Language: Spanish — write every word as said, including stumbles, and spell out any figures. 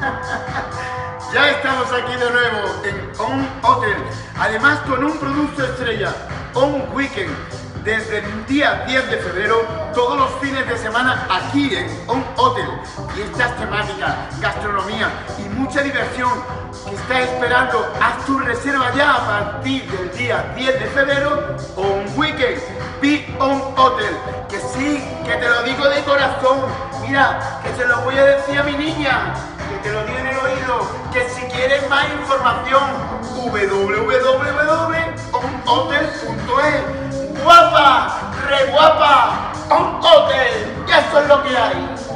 Ya estamos aquí de nuevo en On Hotel, además con un producto estrella, On Weekend, desde el día diez de febrero, todos los fines de semana aquí en On Hotel. Fiestas temáticas, gastronomía y mucha diversión que está esperando. Haz tu reserva ya a partir del día diez de febrero. On Weekend, Be On Hotel, que sí, que te lo digo de corazón. Mira, que se lo voy a decir a mi niña, que te lo diga en el oído, que si quieres más información, w w w punto on hotel punto es. Guapa, re guapa, On Hotel, ya eso es lo que hay.